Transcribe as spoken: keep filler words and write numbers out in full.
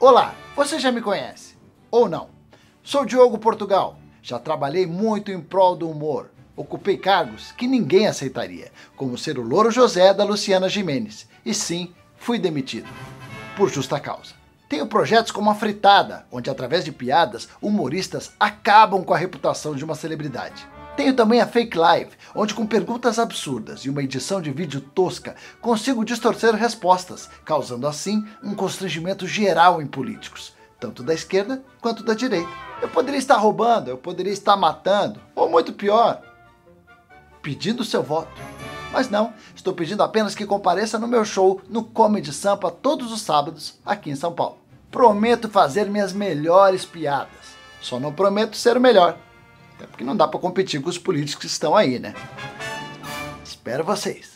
Olá, você já me conhece? Ou não? Sou Diogo Portugal, já trabalhei muito em prol do humor. Ocupei cargos que ninguém aceitaria, como ser o Louro José da Luciana Gimenez. E sim, fui demitido. Por justa causa. Tenho projetos como a Fritada, onde através de piadas, humoristas acabam com a reputação de uma celebridade. Tenho também a Fake Live, onde com perguntas absurdas e uma edição de vídeo tosca, consigo distorcer respostas, causando assim um constrangimento geral em políticos, tanto da esquerda quanto da direita. Eu poderia estar roubando, eu poderia estar matando, ou muito pior, pedindo seu voto. Mas não, estou pedindo apenas que compareça no meu show no Comedy Sampa todos os sábados aqui em São Paulo. Prometo fazer minhas melhores piadas, só não prometo ser o melhor. Até porque não dá para competir com os políticos que estão aí, né? Espero vocês!